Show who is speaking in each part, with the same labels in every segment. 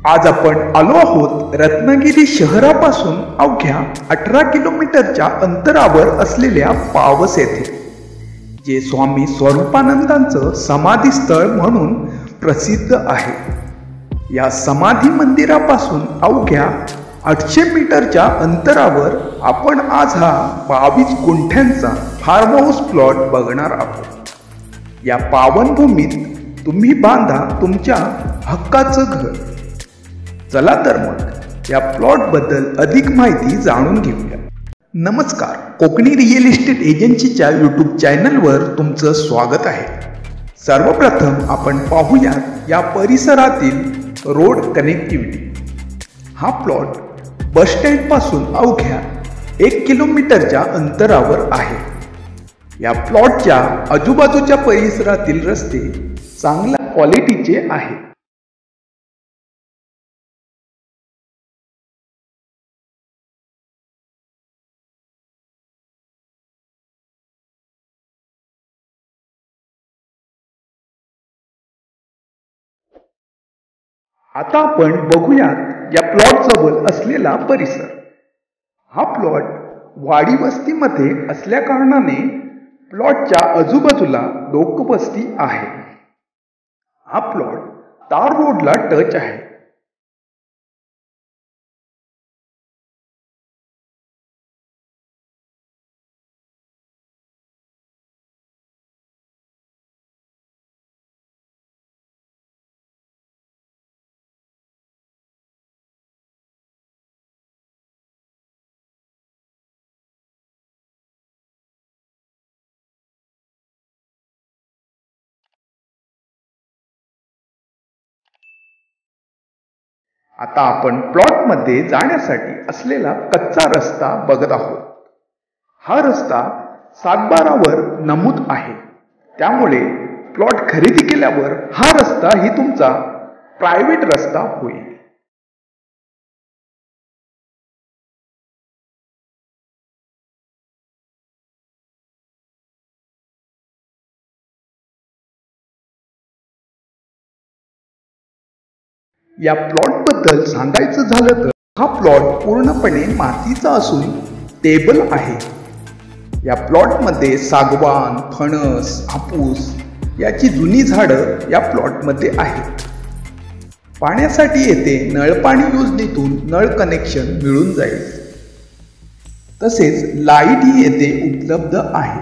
Speaker 1: आज आपण आलो आहोत रत्नागिरी शहरापासून अवघ्या 18 किलोमीटरच्या अंतरावर असलेल्या पावस येथे, जे स्वामी स्वरूपानंदांचं समाधीस्थळ म्हणून प्रसिद्ध आहे. या समाधी मंदिरापासून अवघ्या 800 मीटरच्या अंतरावर आपण आज हा 22 गुंठ्यांचा फार्म हाऊस प्लॉट बघणार आहोत. या पावनभूमीत तुम्ही बांधा तुमच्या हक्काचं घर. चला तर मग या प्लॉट बद्दल अधिक माहिती जाणून घेऊया. नमस्कार, कोकणी रिअल इस्टेट एजन्सीच्या यूट्यूब चॅनलवर तुमचं स्वागत आहे. सर्वप्रथम आपण पाहूयात या परिसरातील रोड कनेक्टिव्हिटी. हा प्लॉट बस स्टँड पासून अवघ्या 1 किलोमीटरच्या अंतरावर आहे. या प्लॉटच्या आजूबाजूच्या परिसरातील रस्ते चांगल्या क्वालिटीचे आहेत. आता आपण बघूयात या प्लॉट जवळ असलेला परिसर. हा प्लॉट वाडी वस्तीमध्ये असल्या कारणाने प्लॉटच्या आजूबाजूला लोकवस्ती आहे. हा प्लॉट तार रोडला टच आहे. आता आपण प्लॉट मध्ये जाण्यासाठी असलेला कच्चा रस्ता बघत आहोत. हा रस्ता 7/12 वर नमूद आहे. त्यामुळे प्लॉट खरेदी केल्यावर हा रस्ता ही तुमचा प्रायव्हेट रस्ता होईल. या प्लॉट बद्दल सांगायचं झालं तर हा प्लॉट पूर्णपणे मातीचा असून टेबल आहे. या प्लॉट मध्ये सागवान, फणस, हापूस याची जुनी झाडं या प्लॉट मध्ये आहेत. पाण्यासाठी येथे नळपाणी योजनेतून नळ कनेक्शन मिळून जाईल. तसेच लाईट ही येथे उपलब्ध आहे.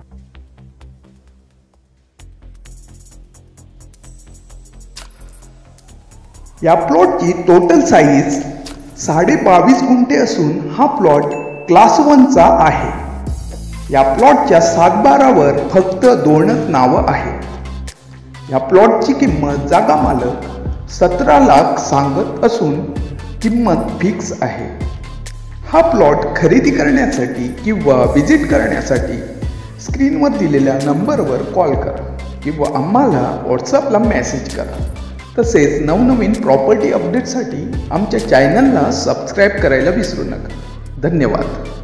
Speaker 1: या प्लॉटची टोटल साईज 22.5 गुंठे असून हा प्लॉट क्लास 1चा आहे. या प्लॉटच्या 7/12 वर फक्त 2च नावं आहेत. या प्लॉटची किंमत जागा मालक 17 लाख सांगत असून किंमत फिक्स आहे. हा प्लॉट खरेदी करण्यासाठी किंवा व्हिजिट करण्यासाठी स्क्रीनवर दिलेल्या नंबरवर कॉल करा किंवा आम्हाला व्हॉट्सअपला मेसेज करा. तसेच नवनवीन प्रॉपर्टी अपडेटसाठी आमच्या चॅनलला सबस्क्राईब करायला विसरू नका. धन्यवाद.